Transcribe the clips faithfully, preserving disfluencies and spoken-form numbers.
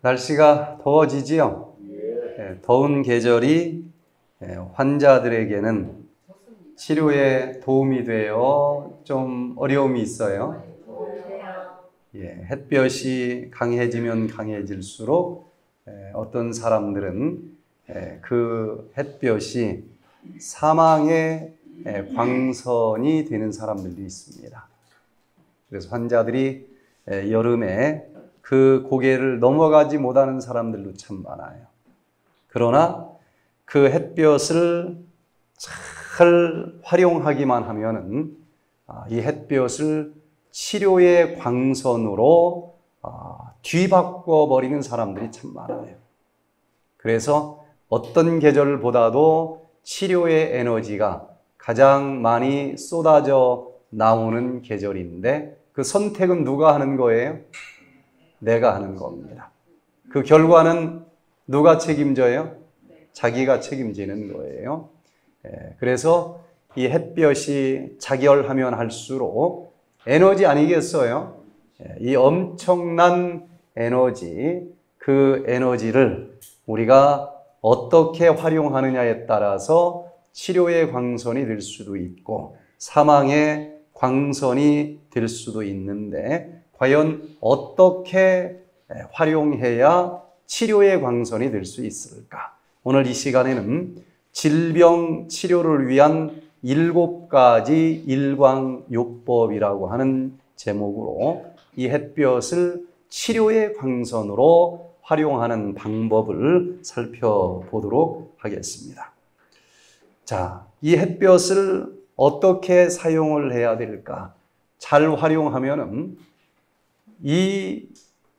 날씨가 더워지지요? 예, 더운 계절이 환자들에게는 치료에 도움이 되어 좀 어려움이 있어요. 예, 햇볕이 강해지면 강해질수록 어떤 사람들은 그 햇볕이 사망의 광선이 되는 사람들도 있습니다. 그래서 환자들이 여름에 그 고개를 넘어가지 못하는 사람들도 참 많아요. 그러나 그 햇볕을 잘 활용하기만 하면은 이 햇볕을 치료의 광선으로 뒤바꿔 버리는 사람들이 참 많아요. 그래서 어떤 계절보다도 치료의 에너지가 가장 많이 쏟아져 나오는 계절인데 그 선택은 누가 하는 거예요? 내가 하는 겁니다. 그 결과는 누가 책임져요? 자기가 책임지는 거예요. 그래서 이 햇볕이 자결하면 할수록 에너지 아니겠어요? 이 엄청난 에너지, 그 에너지를 우리가 어떻게 활용하느냐에 따라서 치료의 광선이 될 수도 있고 사망의 광선이 될 수도 있는데 과연 어떻게 활용해야 치료의 광선이 될 수 있을까? 오늘 이 시간에는 질병 치료를 위한 일곱 가지 일광요법이라고 하는 제목으로 이 햇볕을 치료의 광선으로 활용하는 방법을 살펴보도록 하겠습니다. 자, 이 햇볕을 어떻게 사용을 해야 될까? 잘 활용하면은 이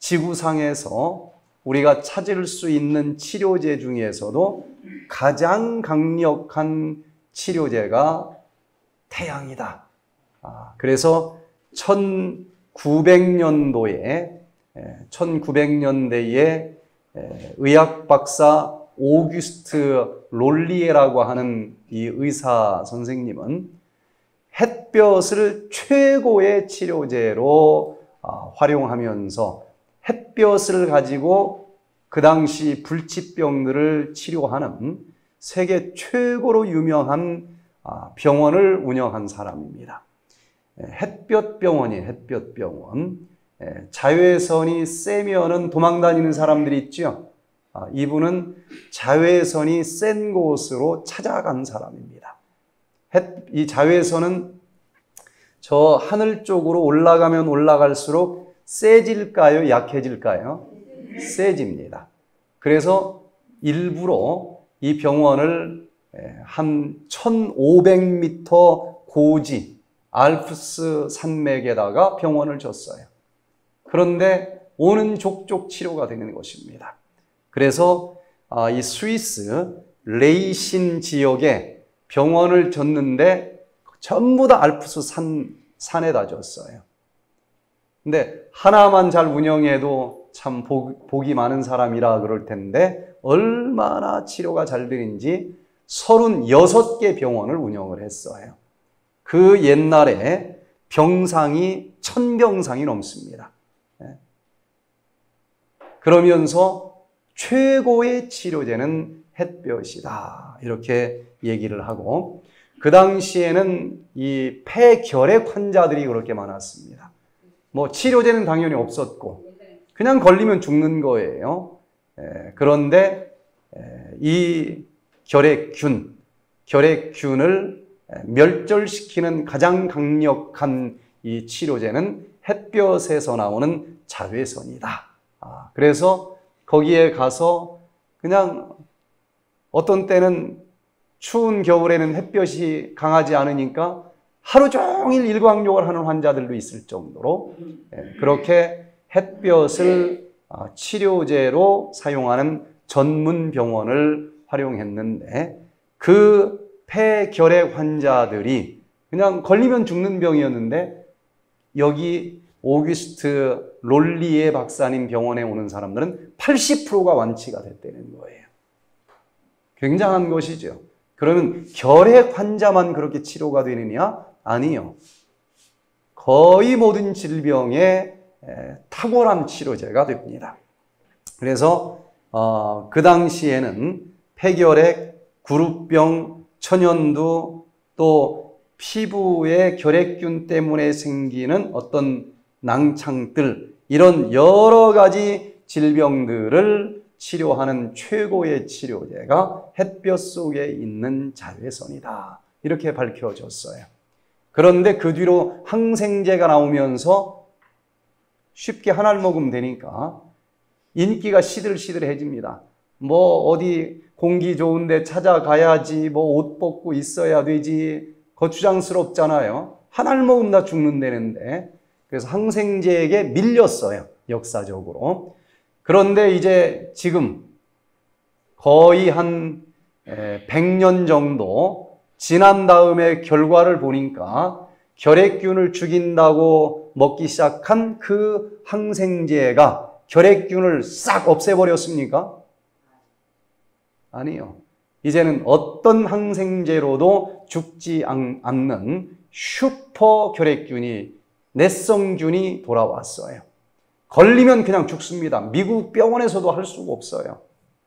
지구상에서 우리가 찾을 수 있는 치료제 중에서도 가장 강력한 치료제가 태양이다. 아, 그래서 천구백 년도에 천구백 년대에 의학 박사 오규스트 롤리에라고 하는 이 의사 선생님은 햇볕을 최고의 치료제로 활용하면서 햇볕을 가지고 그 당시 불치병들을 치료하는 세계 최고로 유명한 병원을 운영한 사람입니다. 햇볕병원이에요. 햇볕병원. 자외선이 세면은 도망다니는 사람들이 있죠. 이분은 자외선이 센 곳으로 찾아간 사람입니다. 이 자외선은 저 하늘 쪽으로 올라가면 올라갈수록 세질까요? 약해질까요? 세집니다. 그래서 일부러 이 병원을 한 천오백 미터 고지 알프스 산맥에다가 병원을 졌어요. 그런데 오는 족족 치료가 되는 것입니다. 그래서 이 스위스 레이신 지역에 병원을 졌는데 전부 다 알프스 산, 산에다 졌어요. 근데 하나만 잘 운영해도 참 복, 복이 많은 사람이라 그럴 텐데 얼마나 치료가 잘 되는지 서른여섯 개 병원을 운영을 했어요. 그 옛날에 병상이 천 병상이 넘습니다. 그러면서 최고의 치료제는 햇볕이다. 이렇게 얘기를 하고 그 당시에는 이 폐결핵 환자들이 그렇게 많았습니다. 뭐 치료제는 당연히 없었고 그냥 걸리면 죽는 거예요. 에, 그런데 에, 이 결핵균, 결핵균을 멸절시키는 가장 강력한 이 치료제는 햇볕에서 나오는 자외선이다. 아, 그래서 거기에 가서 그냥 어떤 때는 추운 겨울에는 햇볕이 강하지 않으니까 하루 종일 일광욕을 하는 환자들도 있을 정도로 그렇게 햇볕을 치료제로 사용하는 전문 병원을 활용했는데 그 폐결핵 환자들이 그냥 걸리면 죽는 병이었는데 여기 오규스트 롤리에 박사님 병원에 오는 사람들은 팔십 퍼센트가 완치가 됐다는 거예요. 굉장한 것이죠. 그러면 결핵 환자만 그렇게 치료가 되느냐? 아니요. 거의 모든 질병에 탁월한 치료제가 됩니다. 그래서 어, 그 당시에는 폐결핵, 구루병, 천연두, 또 피부의 결핵균 때문에 생기는 어떤 낭창들, 이런 여러 가지 질병들을 치료하는 최고의 치료제가 햇볕 속에 있는 자외선이다. 이렇게 밝혀졌어요. 그런데 그 뒤로 항생제가 나오면서 쉽게 한 알 먹으면 되니까 인기가 시들시들해집니다. 뭐 어디 공기 좋은 데 찾아가야지, 뭐 옷 벗고 있어야 되지, 거추장스럽잖아요. 한 알 먹으면 다 죽는다는데. 그래서 항생제에게 밀렸어요, 역사적으로. 그런데 이제 지금 거의 한 백 년 정도 지난 다음에 결과를 보니까 결핵균을 죽인다고 먹기 시작한 그 항생제가 결핵균을 싹 없애버렸습니까? 아니요. 이제는 어떤 항생제로도 죽지 않는 슈퍼 결핵균이, 내성균이 돌아왔어요. 걸리면 그냥 죽습니다. 미국 병원에서도 할 수가 없어요.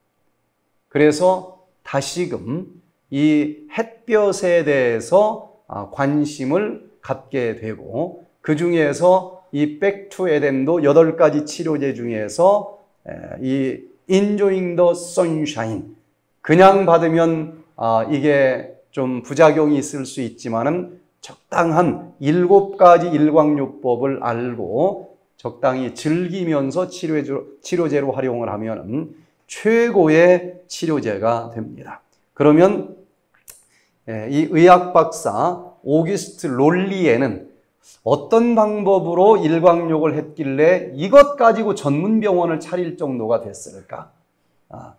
그래서 다시금 이 햇볕에 대해서 관심을 갖게 되고, 그 중에서 이 백투 에덴도 여덟 가지 치료제 중에서 이 Enjoying the Sunshine, 그냥 받으면 아, 이게 좀 부작용이 있을 수 있지만은 적당한 일곱 가지 일광요법을 알고 적당히 즐기면서 치료제로, 치료제로 활용을 하면 최고의 치료제가 됩니다. 그러면 이 의학 박사 오기스트 롤리에는 어떤 방법으로 일광욕을 했길래 이것 가지고 전문병원을 차릴 정도가 됐을까? 아,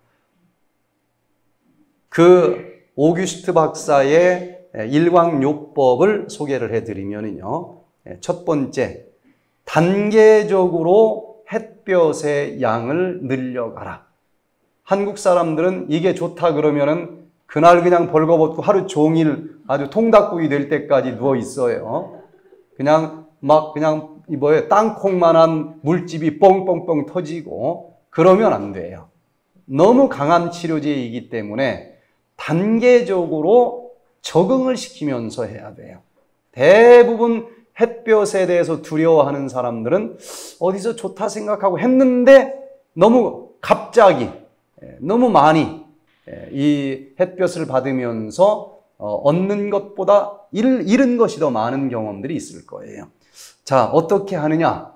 그 오기스트 박사의 일광요법을 소개를 해드리면요, 첫 번째, 단계적으로 햇볕의 양을 늘려가라. 한국 사람들은 이게 좋다 그러면은 그날 그냥 벌거벗고 하루 종일 아주 통닭구이 될 때까지 누워 있어요. 그냥 막 그냥 뭐에 땅콩만한 물집이 뻥뻥뻥 터지고 그러면 안 돼요. 너무 강한 치료제이기 때문에 단계적으로 적응을 시키면서 해야 돼요. 대부분 햇볕에 대해서 두려워하는 사람들은 어디서 좋다 생각하고 했는데 너무 갑자기, 너무 많이 이 햇볕을 받으면서 얻는 것보다 잃은 것이 더 많은 경험들이 있을 거예요. 자, 어떻게 하느냐?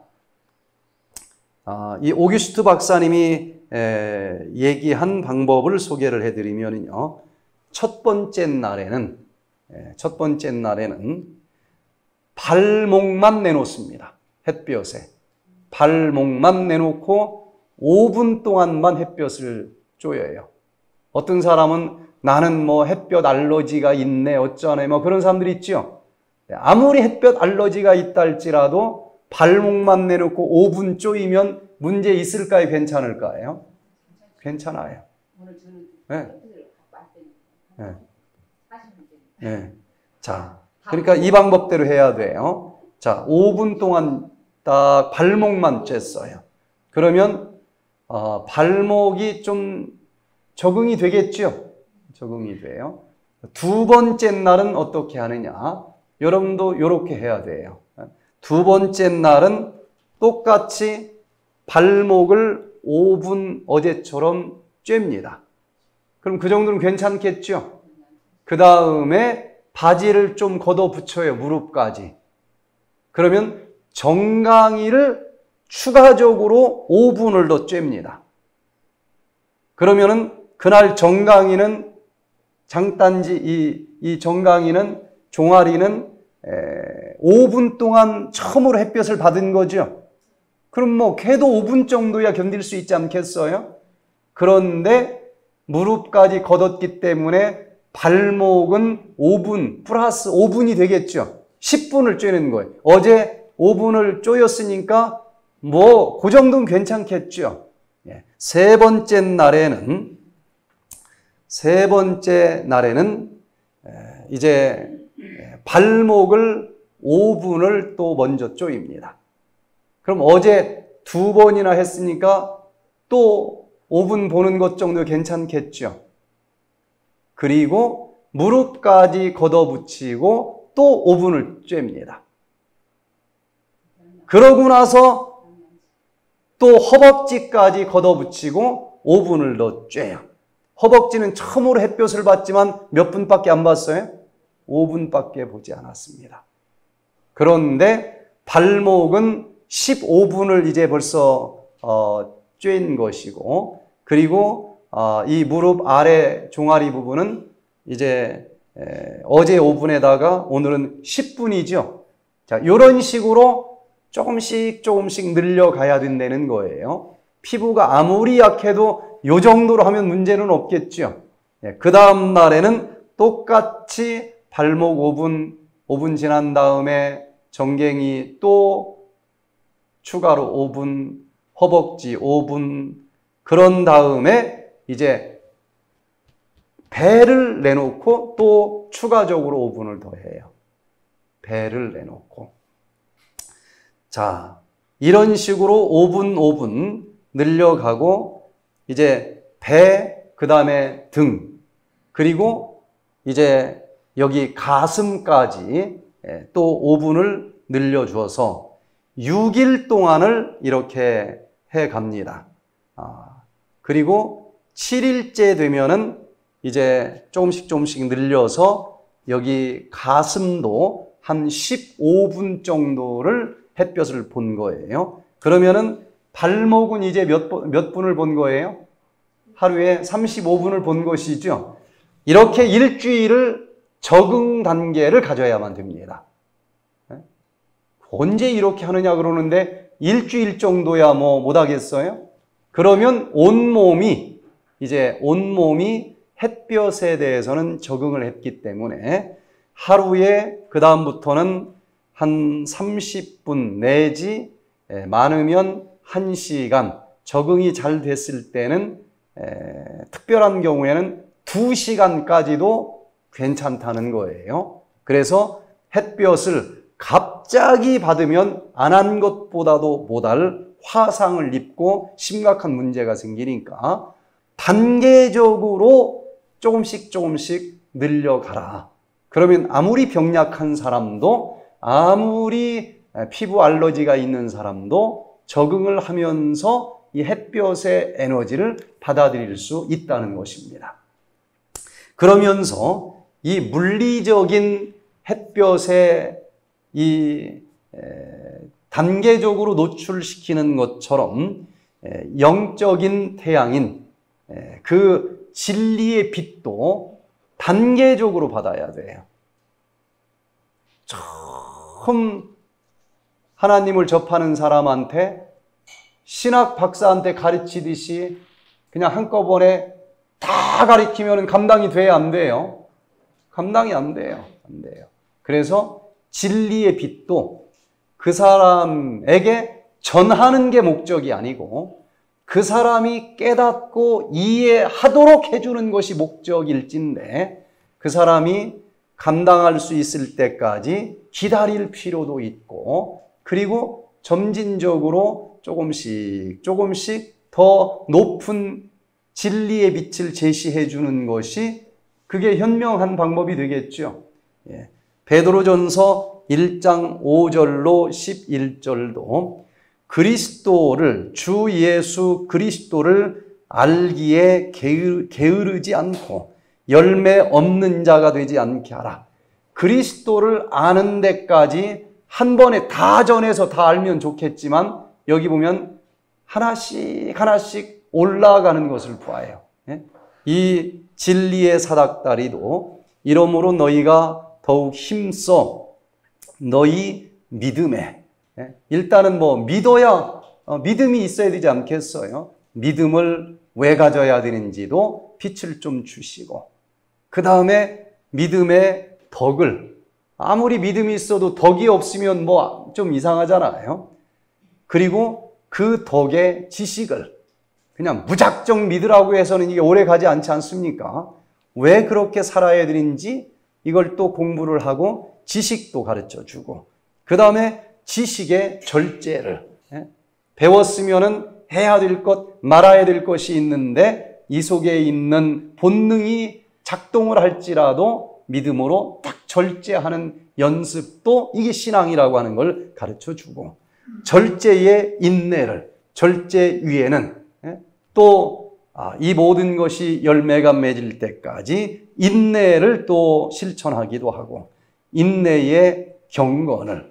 이 오기스트 박사님이 얘기한 방법을 소개를 해드리면요, 첫 번째 날에는 첫 번째 날에는 발목만 내놓습니다. 햇볕에 발목만 내놓고 오 분 동안만 햇볕을 쬐어요. 어떤 사람은 나는 뭐 햇볕 알러지가 있네 어쩌네 뭐 그런 사람들이 있죠. 아무리 햇볕 알러지가 있다 할지라도 발목만 내놓고 오 분 쪼이면 문제 있을까요? 괜찮을까요? 괜찮아요. 네. 네. 네. 자, 그러니까 이 방법대로 해야 돼요. 자, 오 분 동안 딱 발목만 쬐어요. 그러면 어, 발목이 좀 적응이 되겠죠? 적응이 돼요. 두 번째 날은 어떻게 하느냐? 여러분도 이렇게 해야 돼요. 두 번째 날은 똑같이 발목을 오 분 어제처럼 쬐입니다. 그럼 그 정도는 괜찮겠죠? 그 다음에 바지를 좀 걷어 붙여요. 무릎까지. 그러면 정강이를 추가적으로 오 분을 더 쬐입니다. 그러면은 그날 정강이는 장단지 이, 이 정강이는 종아리는 에, 오 분 동안 처음으로 햇볕을 받은 거죠. 그럼 뭐 걔도 오 분 정도야 견딜 수 있지 않겠어요? 그런데 무릎까지 걷었기 때문에 발목은 오 분 플러스 오 분이 되겠죠. 십 분을 쬐는 거예요. 어제 오 분을 쪼였으니까 뭐 그 정도는 괜찮겠죠. 세 번째 날에는 세 번째 날에는 이제 발목을 오 분을 또 먼저 쪼입니다. 그럼 어제 두 번이나 했으니까 또 오븐 보는 것 정도 괜찮겠죠. 그리고 무릎까지 걷어붙이고 또 오븐을 쬐입니다. 그러고 나서 또 허벅지까지 걷어붙이고 오븐을 더 쬐요. 허벅지는 처음으로 햇볕을 봤지만 몇 분밖에 안 봤어요? 오 분밖에 보지 않았습니다. 그런데 발목은 십오 분을 이제 벌써 어, 쬐인 것이고, 그리고 어, 이 무릎 아래 종아리 부분은 이제 에, 어제 오 분에다가 오늘은 십 분이죠. 자, 이런 식으로 조금씩 조금씩 늘려가야 된다는 거예요. 피부가 아무리 약해도 이 정도로 하면 문제는 없겠죠. 예, 그 다음 날에는 똑같이 발목 오 분, 오 분 지난 다음에 정갱이 또 추가로 오 분, 허벅지 오 분, 그런 다음에 이제 배를 내놓고 또 추가적으로 오 분을 더 해요. 배를 내놓고. 자, 이런 식으로 오 분, 오 분 늘려가고, 이제 배, 그 다음에 등, 그리고 이제 여기 가슴까지 또 오 분을 늘려주어서 육 일 동안을 이렇게 해 갑니다. 아, 그리고 칠 일째 되면은 이제 조금씩 조금씩 늘려서 여기 가슴도 한 십오 분 정도를 햇볕을 본 거예요. 그러면은 발목은 이제 몇, 몇 분을 본 거예요? 하루에 삼십오 분을 본 것이죠. 이렇게 일주일을 적응 단계를 가져야만 됩니다. 언제 이렇게 하느냐 그러는데 일주일 정도야 뭐 못하겠어요? 그러면 온몸이, 이제 온몸이 햇볕에 대해서는 적응을 했기 때문에 하루에 그 다음부터는 한 삼십 분 내지 많으면 한 시간, 적응이 잘 됐을 때는 에, 특별한 경우에는 두 시간까지도 괜찮다는 거예요. 그래서 햇볕을 갑자기 받으면 안 한 것보다도 못할 화상을 입고 심각한 문제가 생기니까 단계적으로 조금씩 조금씩 늘려가라. 그러면 아무리 병약한 사람도, 아무리 피부 알러지가 있는 사람도 적응을 하면서 이 햇볕의 에너지를 받아들일 수 있다는 것입니다. 그러면서 이 물리적인 햇볕에 이 단계적으로 노출시키는 것처럼 영적인 태양인 그 진리의 빛도 단계적으로 받아야 돼요. 처음 하나님을 접하는 사람한테 신학 박사한테 가르치듯이 그냥 한꺼번에 다 가르치면 감당이 돼야 안 돼요. 감당이 안 돼요. 안 돼요. 그래서 진리의 빛도 그 사람에게 전하는 게 목적이 아니고 그 사람이 깨닫고 이해하도록 해주는 것이 목적일진데 그 사람이 감당할 수 있을 때까지 기다릴 필요도 있고, 그리고 점진적으로 조금씩 조금씩 더 높은 진리의 빛을 제시해 주는 것이 그게 현명한 방법이 되겠죠. 예. 베드로전서 일 장 오 절로 십일 절도 그리스도를, 주 예수 그리스도를 알기에 게으, 게으르지 않고 열매 없는 자가 되지 않게 하라. 그리스도를 아는 데까지 한 번에 다 전해서 다 알면 좋겠지만 여기 보면 하나씩 하나씩 올라가는 것을 보아요. 이 진리의 사닥다리도 이러므로 너희가 더욱 힘써 너희 믿음에, 일단은 뭐 믿어야 믿음이 있어야 되지 않겠어요? 믿음을 왜 가져야 되는지도 빛을 좀 주시고, 그 다음에 믿음의 덕을, 아무리 믿음이 있어도 덕이 없으면 뭐 좀 이상하잖아요. 그리고 그 덕의 지식을 그냥 무작정 믿으라고 해서는 이게 오래 가지 않지 않습니까? 왜 그렇게 살아야 되는지 이걸 또 공부를 하고 지식도 가르쳐 주고, 그 다음에 지식의 절제를, 배웠으면은 해야 될 것, 말아야 될 것이 있는데 이 속에 있는 본능이 작동을 할지라도 믿음으로 딱 절제하는 연습도 이게 신앙이라고 하는 걸 가르쳐주고, 절제의 인내를, 절제 위에는 또 이 모든 것이 열매가 맺을 때까지 인내를 또 실천하기도 하고, 인내의 경건을,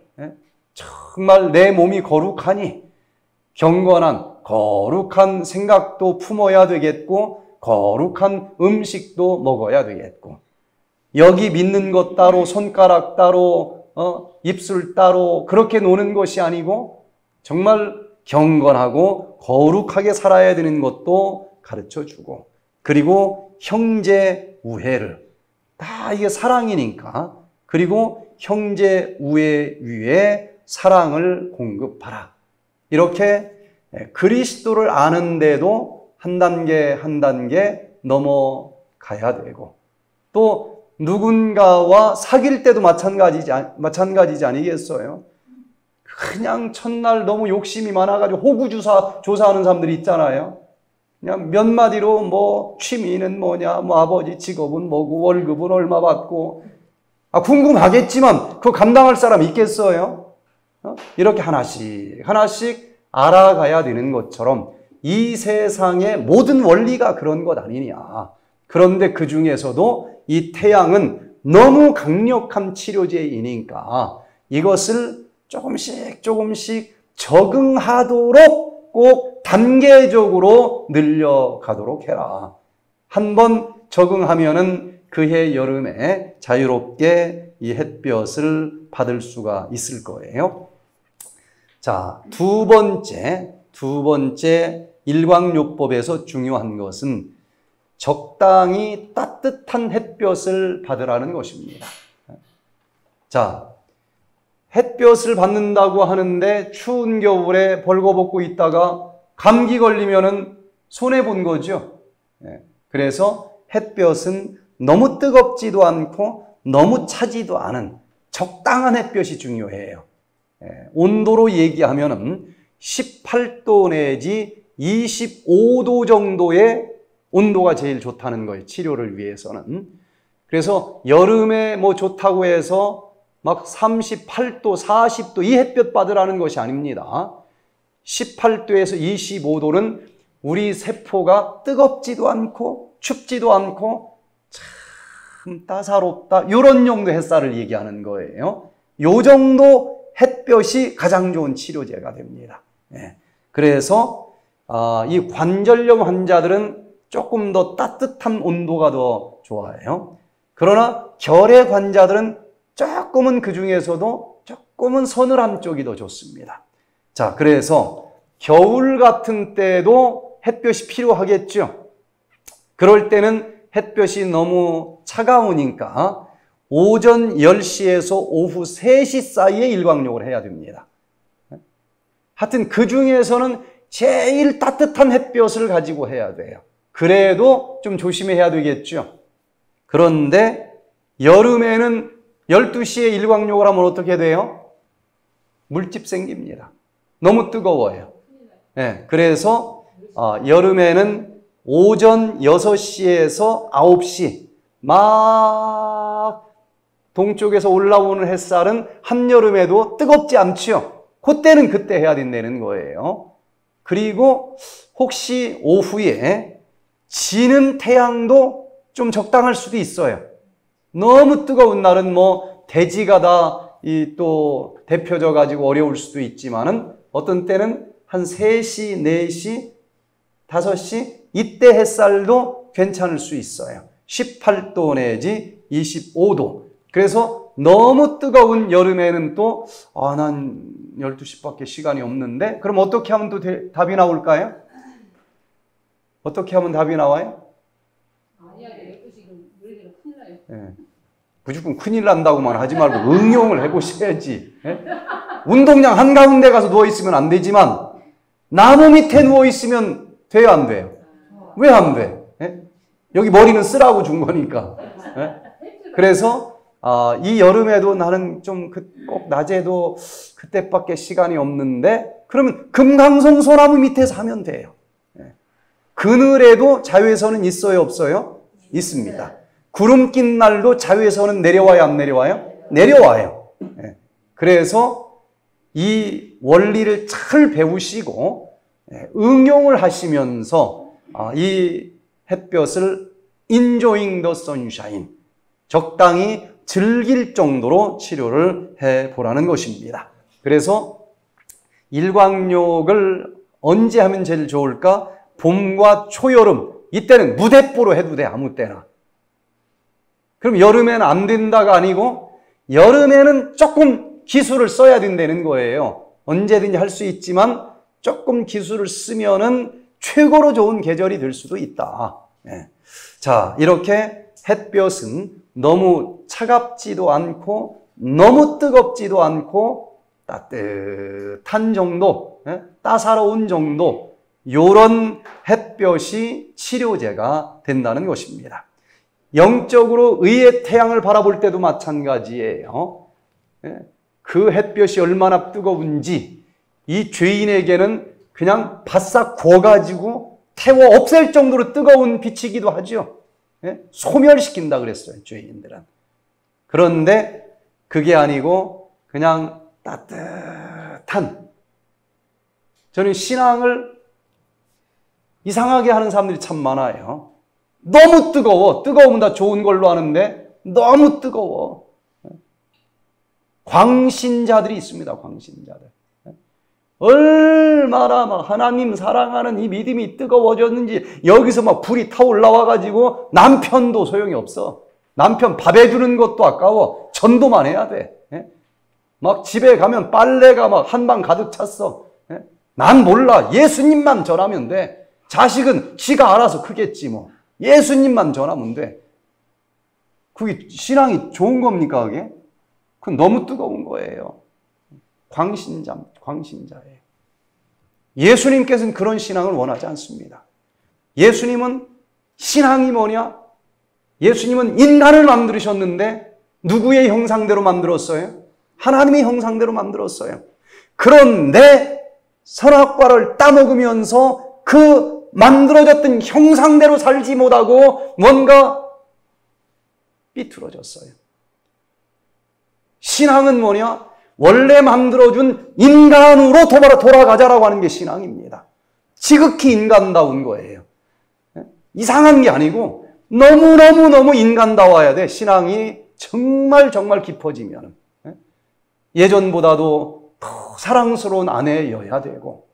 정말 내 몸이 거룩하니 경건한 거룩한 생각도 품어야 되겠고, 거룩한 음식도 먹어야 되겠고, 여기 믿는 것 따로, 손가락 따로, 어, 입술 따로 그렇게 노는 것이 아니고 정말 경건하고 거룩하게 살아야 되는 것도 가르쳐주고, 그리고 형제 우애를, 다 이게 사랑이니까, 그리고 형제 우애 위에 사랑을 공급하라. 이렇게 그리스도를 아는데도 한 단계 한 단계 넘어가야 되고, 또 누군가와 사귈 때도 마찬가지지, 마찬가지지 아니겠어요? 그냥 첫날 너무 욕심이 많아가지고 호구조사 조사하는 사람들이 있잖아요. 그냥 몇 마디로 뭐 취미는 뭐냐, 뭐 아버지 직업은 뭐고, 월급은 얼마 받고, 아 궁금하겠지만 그거 감당할 사람 있겠어요? 어? 이렇게 하나씩 하나씩 알아가야 되는 것처럼 이 세상의 모든 원리가 그런 것 아니냐. 그런데 그 중에서도 이 태양은 너무 강력한 치료제이니까 이것을 조금씩 조금씩 적응하도록 꼭 단계적으로 늘려가도록 해라. 한번 적응하면은 그해 여름에 자유롭게 이 햇볕을 받을 수가 있을 거예요. 자, 두 번째, 두 번째 일광요법에서 중요한 것은 적당히 따뜻한 햇볕을 받으라는 것입니다. 자, 햇볕을 받는다고 하는데 추운 겨울에 벌거벗고 있다가 감기 걸리면은 손해본 거죠. 그래서 햇볕은 너무 뜨겁지도 않고 너무 차지도 않은 적당한 햇볕이 중요해요. 온도로 얘기하면은 십팔 도 내지 이십오 도 정도의 온도가 제일 좋다는 거예요. 치료를 위해서는. 그래서 여름에 뭐 좋다고 해서 막 삼십팔 도, 사십 도 이 햇볕 받으라는 것이 아닙니다. 십팔 도에서 이십오 도는 우리 세포가 뜨겁지도 않고 춥지도 않고 참 따사롭다, 이런 정도 햇살을 얘기하는 거예요. 요 정도 햇볕이 가장 좋은 치료제가 됩니다. 예. 그래서 아, 이 관절염 환자들은 조금 더 따뜻한 온도가 더 좋아요. 그러나 결핵 환자들은 조금은 그 중에서도 조금은 서늘한 쪽이 더 좋습니다. 자, 그래서 겨울 같은 때도 햇볕이 필요하겠죠. 그럴 때는 햇볕이 너무 차가우니까 오전 열 시에서 오후 세 시 사이에 일광욕을 해야 됩니다. 하여튼 그 중에서는 제일 따뜻한 햇볕을 가지고 해야 돼요. 그래도 좀 조심해야 되겠죠. 그런데 여름에는 열두 시에 일광욕을 하면 어떻게 돼요? 물집 생깁니다. 너무 뜨거워요. 네, 그래서 어, 여름에는 오전 여섯 시에서 아홉 시 막 동쪽에서 올라오는 햇살은 한여름에도 뜨겁지 않죠. 그때는 그때 해야 된다는 거예요. 그리고 혹시 오후에 지는 태양도 좀 적당할 수도 있어요. 너무 뜨거운 날은 뭐 대지가 다 이 또 데펴져 가지고 어려울 수도 있지만은 어떤 때는 한 세 시, 네 시, 다섯 시 이때 햇살도 괜찮을 수 있어요. 십팔 도 내지 이십오 도. 그래서 너무 뜨거운 여름에는 또 아, 난 열두 시밖에 시간이 없는데, 그럼 어떻게 하면 또 대, 답이 나올까요? 어떻게 하면 답이 나와요? 아니야, 열두 시 우리들은 큰일 나요. 예. 무조건 큰일 난다고만 하지 말고 응용을 해보셔야지. 예? 운동장 한가운데 가서 누워있으면 안 되지만 나무 밑에 누워있으면 돼요, 안 돼요? 왜 안 돼? 예? 여기 머리는 쓰라고 준 거니까. 예? 그래서 아, 이 여름에도 나는 좀 꼭 낮에도 그때밖에 시간이 없는데 그러면 금강송 소나무 밑에서 하면 돼요. 그늘에도 자외선은 있어요, 없어요? 있습니다. 구름 낀 날도 자외선은 내려와요, 안 내려와요? 내려와요. 그래서 이 원리를 잘 배우시고 응용을 하시면서 이 햇볕을 enjoying the sunshine, 적당히 즐길 정도로 치료를 해보라는 것입니다. 그래서 일광욕을 언제 하면 제일 좋을까? 봄과 초여름, 이때는 무대뽀로 해도 돼, 아무 때나. 그럼 여름에는 안 된다가 아니고 여름에는 조금 기술을 써야 된다는 거예요. 언제든지 할 수 있지만 조금 기술을 쓰면은 최고로 좋은 계절이 될 수도 있다. 네. 자, 이렇게 햇볕은 너무 차갑지도 않고 너무 뜨겁지도 않고 따뜻한 정도, 네? 따사로운 정도, 요런 햇볕이 치료제가 된다는 것입니다. 영적으로 의의 태양을 바라볼 때도 마찬가지예요. 그 햇볕이 얼마나 뜨거운지 이 죄인에게는 그냥 바싹 구워가지고 태워 없앨 정도로 뜨거운 빛이기도 하죠. 소멸시킨다 그랬어요, 죄인들은. 그런데 그게 아니고 그냥 따뜻한, 저는 신앙을 이상하게 하는 사람들이 참 많아요. 너무 뜨거워. 뜨거우면 다 좋은 걸로 하는데 너무 뜨거워. 광신자들이 있습니다. 광신자들. 얼마나 막 하나님 사랑하는 이 믿음이 뜨거워졌는지 여기서 막 불이 타올라와가지고 남편도 소용이 없어. 남편 밥 해주는 것도 아까워. 전도만 해야 돼. 막 집에 가면 빨래가 막 한 방 가득 찼어. 난 몰라. 예수님만 전하면 돼. 자식은 지가 알아서 크겠지 뭐. 예수님만 전하면 돼. 그게 신앙이 좋은 겁니까, 그게? 그건 너무 뜨거운 거예요. 광신자, 광신자예요. 예수님께서는 그런 신앙을 원하지 않습니다. 예수님은 신앙이 뭐냐? 예수님은 인간을 만드셨는데 누구의 형상대로 만들었어요? 하나님의 형상대로 만들었어요. 그런데 선악과를 따먹으면서 그 만들어졌던 형상대로 살지 못하고 뭔가 삐뚤어졌어요. 신앙은 뭐냐? 원래 만들어준 인간으로 돌아가자라고 하는 게 신앙입니다. 지극히 인간다운 거예요. 이상한 게 아니고 너무너무너무 인간다워야 돼. 신앙이 정말 정말 깊어지면. 예전보다도 더 사랑스러운 아내여야 되고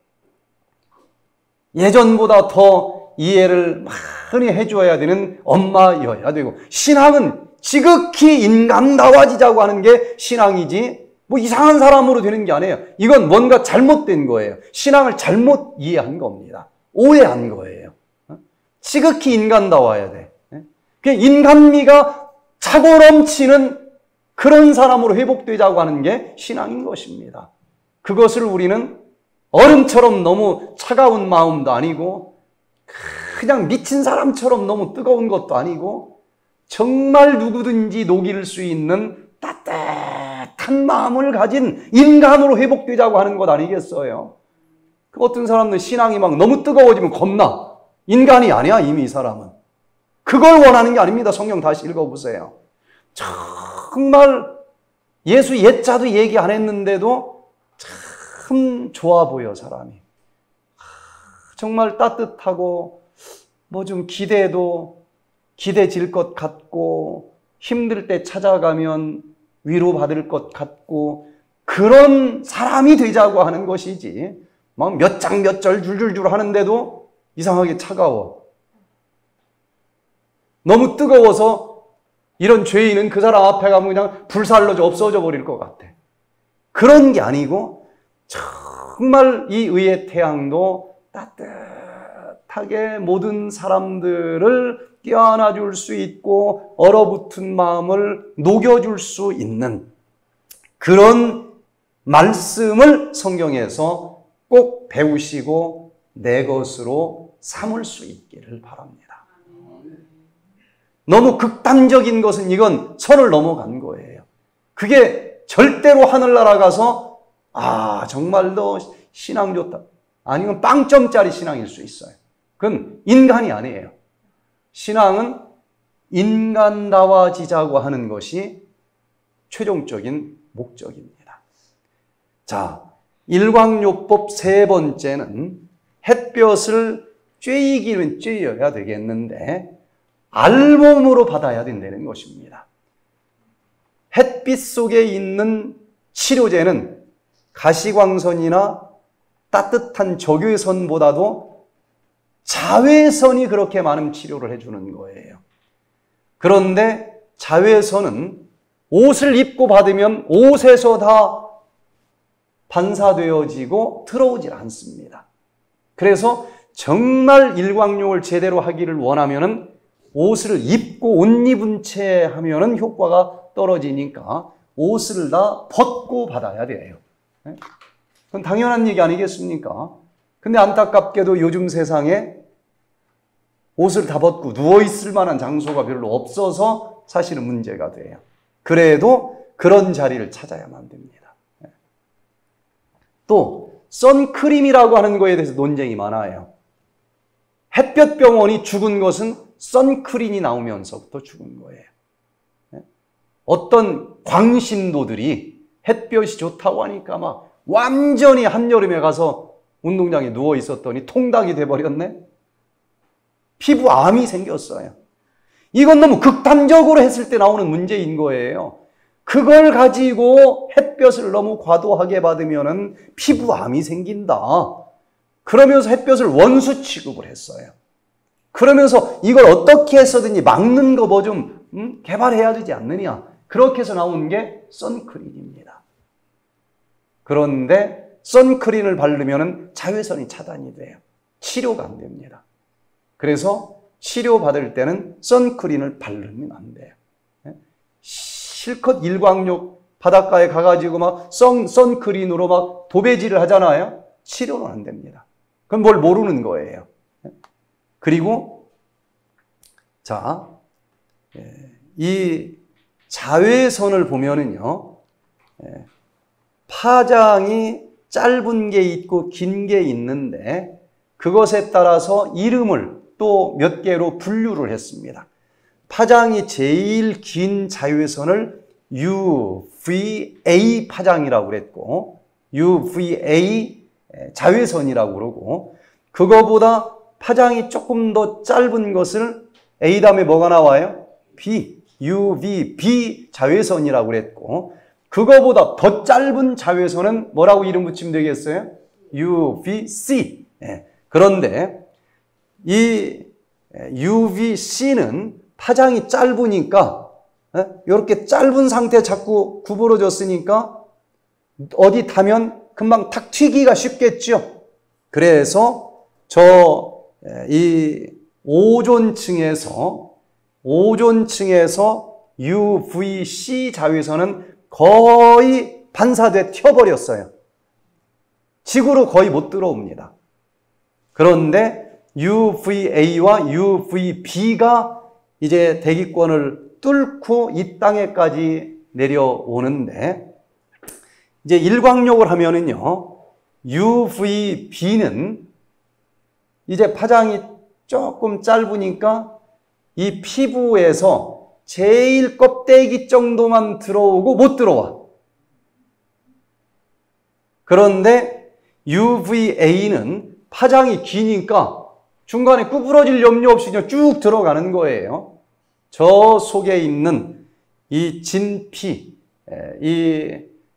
예전보다 더 이해를 많이 해줘야 되는 엄마여야 되고, 신앙은 지극히 인간다워지자고 하는 게 신앙이지 뭐 이상한 사람으로 되는 게 아니에요. 이건 뭔가 잘못된 거예요. 신앙을 잘못 이해한 겁니다. 오해한 거예요. 지극히 인간다워야 돼. 인간미가 차고 넘치는 그런 사람으로 회복되자고 하는 게 신앙인 것입니다. 그것을 우리는 얼음처럼 너무 차가운 마음도 아니고 그냥 미친 사람처럼 너무 뜨거운 것도 아니고 정말 누구든지 녹일 수 있는 따뜻한 마음을 가진 인간으로 회복되자고 하는 것 아니겠어요? 그 어떤 사람은 신앙이 막 너무 뜨거워지면 겁나. 인간이 아니야, 이미 이 사람은. 그걸 원하는 게 아닙니다. 성경 다시 읽어보세요. 정말 예수 옛자도 얘기 안 했는데도 참 좋아 보여, 사람이. 정말 따뜻하고 뭐 좀 기대도 기대질 것 같고 힘들 때 찾아가면 위로받을 것 같고 그런 사람이 되자고 하는 것이지 막 몇 장 몇 절 줄줄줄 하는데도 이상하게 차가워. 너무 뜨거워서 이런 죄인은 그 사람 앞에 가면 그냥 불살로 없어져 버릴 것 같아. 그런 게 아니고 정말 이 의의 태양도 따뜻하게 모든 사람들을 껴안아줄 수 있고 얼어붙은 마음을 녹여줄 수 있는 그런 말씀을 성경에서 꼭 배우시고 내 것으로 삼을 수 있기를 바랍니다. 너무 극단적인 것은 이건 선을 넘어간 거예요. 그게 절대로 하늘나라 가서 아 정말로 신앙 좋다. 아니면 빵점짜리 신앙일 수 있어요. 그건 인간이 아니에요. 신앙은 인간다워지자고 하는 것이 최종적인 목적입니다. 자, 일광요법 세 번째는 햇볕을 쬐이기는 쬐여야 되겠는데 알몸으로 받아야 된다는 것입니다. 햇빛 속에 있는 치료제는 가시광선이나 따뜻한 적외선보다도 자외선이 그렇게 많은 치료를 해주는 거예요. 그런데 자외선은 옷을 입고 받으면 옷에서 다 반사되어지고 들어오질 않습니다. 그래서 정말 일광욕을 제대로 하기를 원하면은 옷을 입고 옷 입은 채 하면은 효과가 떨어지니까 옷을 다 벗고 받아야 돼요. 그건 당연한 얘기 아니겠습니까? 근데 안타깝게도 요즘 세상에 옷을 다 벗고 누워있을 만한 장소가 별로 없어서 사실은 문제가 돼요. 그래도 그런 자리를 찾아야만 됩니다. 또 선크림이라고 하는 거에 대해서 논쟁이 많아요. 햇볕병원이 죽은 것은 선크림이 나오면서부터 죽은 거예요. 어떤 광신도들이 햇볕이 좋다고 하니까 막 완전히 한여름에 가서 운동장에 누워 있었더니 통닭이 돼버렸네? 피부암이 생겼어요. 이건 너무 극단적으로 했을 때 나오는 문제인 거예요. 그걸 가지고 햇볕을 너무 과도하게 받으면 피부암이 생긴다. 그러면서 햇볕을 원수 취급을 했어요. 그러면서 이걸 어떻게 해서든지 막는 거 뭐 좀 음? 개발해야 되지 않느냐. 그렇게 해서 나온 게 선크림입니다. 그런데 선크림을 바르면 자외선이 차단이 돼요. 치료가 안 됩니다. 그래서 치료받을 때는 선크림을 바르면 안 돼요. 실컷 일광욕 바닷가에 가가지고 막 선, 선크림으로 막 도배질을 하잖아요. 치료는 안 됩니다. 그건 뭘 모르는 거예요. 그리고 자, 이 자외선을 보면은요, 파장이 짧은 게 있고 긴 게 있는데 그것에 따라서 이름을 또 몇 개로 분류를 했습니다. 파장이 제일 긴 자외선을 유브이에이 파장이라고 그랬고 유브이에이 자외선이라고 그러고 그거보다 파장이 조금 더 짧은 것을 A 다음에 뭐가 나와요? B, 유브이비 자외선이라고 그랬고 그거보다 더 짧은 자외선은 뭐라고 이름 붙이면 되겠어요? 유브이씨. 예. 그런데 이 유브이씨는 파장이 짧으니까 예? 이렇게 짧은 상태에 자꾸 구부러졌으니까 어디 타면 금방 탁 튀기가 쉽겠죠. 그래서 저 이 오존층에서 오존층에서 유브이씨 자외선은 거의 반사돼 튀어버렸어요. 지구로 거의 못 들어옵니다. 그런데 유브이에이와 유브이비가 이제 대기권을 뚫고 이 땅에까지 내려오는데 이제 일광욕을 하면은요, 유브이비는 이제 파장이 조금 짧으니까 이 피부에서 제일 껍데기 정도만 들어오고 못 들어와. 그런데 유브이에이는 파장이 기니까 중간에 구부러질 염려 없이 그냥 쭉 들어가는 거예요. 저 속에 있는 이 진피, 이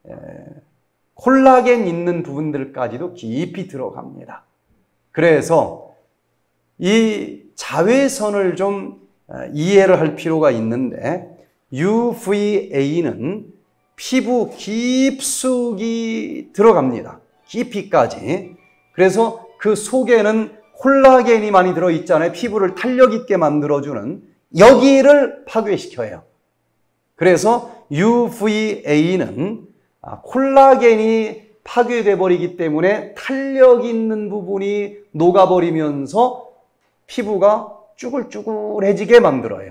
콜라겐 있는 부분들까지도 깊이 들어갑니다. 그래서 이 자외선을 좀 이해를 할 필요가 있는데 유브이에이는 피부 깊숙이 들어갑니다. 깊이까지. 그래서 그 속에는 콜라겐이 많이 들어있잖아요. 피부를 탄력 있게 만들어주는 여기를 파괴시켜요. 그래서 유브이에이는 콜라겐이 파괴돼 버리기 때문에 탄력 있는 부분이 녹아버리면서 피부가 쭈글쭈글해지게 만들어요.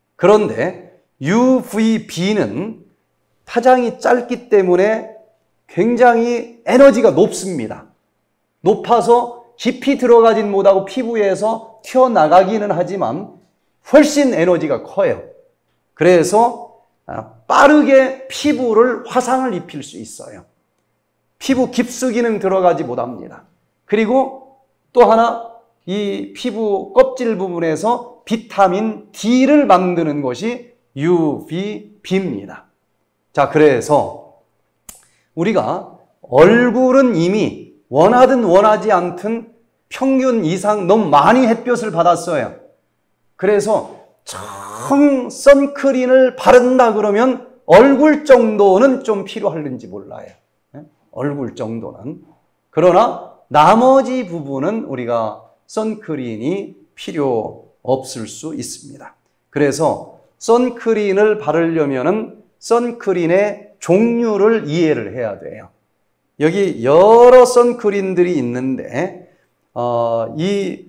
그런데 유브이비는 파장이 짧기 때문에 굉장히 에너지가 높습니다. 높아서 깊이 들어가진 못하고 피부에서 튀어나가기는 하지만 훨씬 에너지가 커요. 그래서 빠르게 피부를 화상을 입힐 수 있어요. 피부 깊숙이는 들어가지 못합니다. 그리고 또 하나, 이 피부 껍질 부분에서 비타민 D를 만드는 것이 유브이비입니다. 자, 그래서 우리가 얼굴은 이미 원하든 원하지 않든 평균 이상 너무 많이 햇볕을 받았어요. 그래서 청 선크림을 바른다 그러면 얼굴 정도는 좀 필요할는지 몰라요. 얼굴 정도는. 그러나 나머지 부분은 우리가 선크림이 필요 없을 수 있습니다. 그래서 선크림을 바르려면은 선크림의 종류를 이해를 해야 돼요. 여기 여러 선크림들이 있는데 어, 이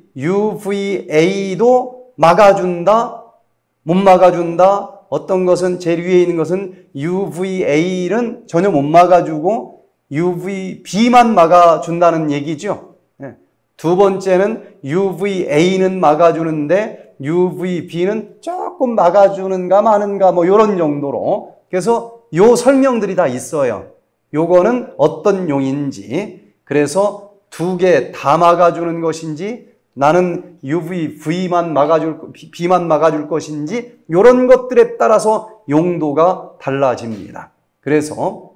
유브이에이도 막아준다, 못 막아준다. 어떤 것은 제일 위에 있는 것은 유브이에이는 전혀 못 막아주고 유브이비만 막아준다는 얘기죠. 두 번째는 유브이에이는 막아주는데 유브이비는 조금 막아주는가 마는가 뭐 이런 정도로. 그래서 요 설명들이 다 있어요. 요거는 어떤 용인지, 그래서 두 개 다 막아주는 것인지, 나는 유브이비만 막아줄, B만 막아줄 것인지, 이런 것들에 따라서 용도가 달라집니다. 그래서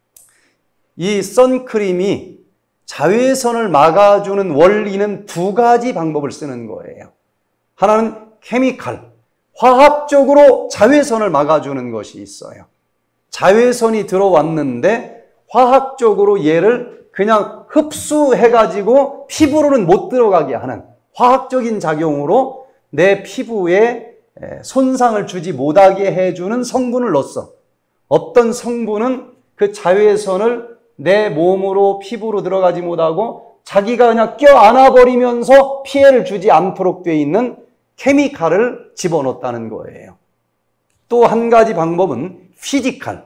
이 선크림이 자외선을 막아주는 원리는 두 가지 방법을 쓰는 거예요. 하나는 케미칼, 화학적으로 자외선을 막아주는 것이 있어요. 자외선이 들어왔는데 화학적으로 얘를 그냥 흡수해가지고 피부로는 못 들어가게 하는 화학적인 작용으로 내 피부에 손상을 주지 못하게 해주는 성분을 넣었어. 어떤 성분은 그 자외선을 내 몸으로 피부로 들어가지 못하고 자기가 그냥 껴안아 버리면서 피해를 주지 않도록 되어 있는 케미칼을 집어넣었다는 거예요. 또 한 가지 방법은 피지컬,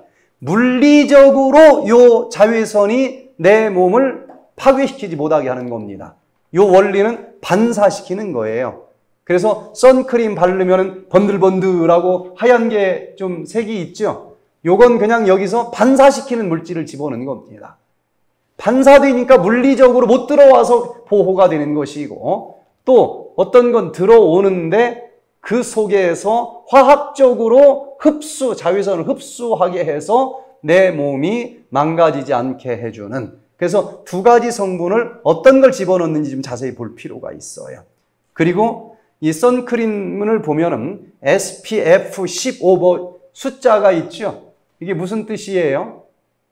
물리적으로 요 자외선이 내 몸을 파괴시키지 못하게 하는 겁니다. 요 원리는 반사시키는 거예요. 그래서 선크림 바르면 번들번들하고 하얀 게 좀 색이 있죠. 요건 그냥 여기서 반사시키는 물질을 집어넣는 겁니다. 반사되니까 물리적으로 못 들어와서 보호가 되는 것이고, 또 어떤 건 들어오는데 그 속에서 화학적으로 흡수, 자외선을 흡수하게 해서 내 몸이 망가지지 않게 해주는, 그래서 두 가지 성분을 어떤 걸 집어넣는지 좀 자세히 볼 필요가 있어요. 그리고 이 선크림을 보면은 에스피에프 십오 숫자가 있죠. 이게 무슨 뜻이에요?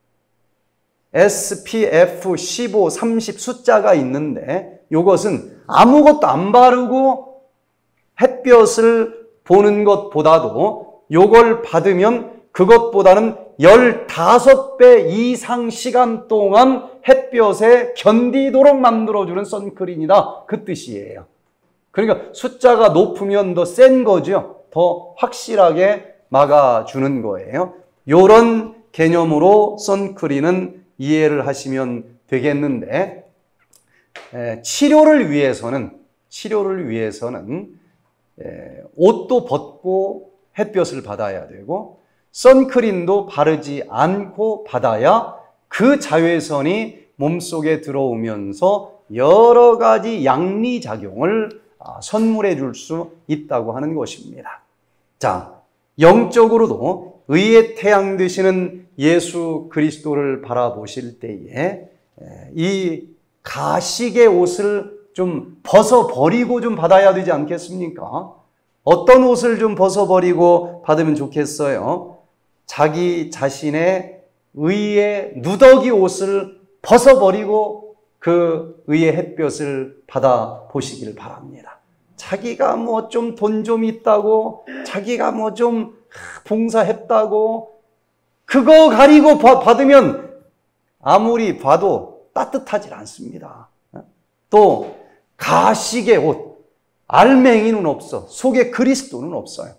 에스피에프 십오, 삼십 숫자가 있는데 이것은 아무것도 안 바르고 햇볕을 보는 것보다도 이걸 받으면 그것보다는 십오 배 이상 시간 동안 햇볕에 견디도록 만들어주는 선크림이다. 그 뜻이에요. 그러니까 숫자가 높으면 더 센 거죠. 더 확실하게 막아주는 거예요. 이런 개념으로 선크림은 이해를 하시면 되겠는데, 에, 치료를 위해서는 치료를 위해서는 에, 옷도 벗고 햇볕을 받아야 되고 선크림도 바르지 않고 받아야 그 자외선이 몸속에 들어오면서 여러 가지 양리작용을 선물해 줄 수 있다고 하는 것입니다. 자, 영적으로도 의의 태양 되시는 예수 그리스도를 바라보실 때에 이 가식의 옷을 좀 벗어버리고 좀 받아야 되지 않겠습니까? 어떤 옷을 좀 벗어버리고 받으면 좋겠어요? 자기 자신의 의의 누더기 옷을 벗어버리고 그 의의 햇볕을 받아보시길 바랍니다. 자기가 뭐 좀 돈 좀 있다고, 자기가 뭐 좀 봉사했다고, 그거 가리고 받으면 아무리 봐도 따뜻하지 않습니다. 또 가식의 옷, 알맹이는 없어. 속에 그리스도는 없어요.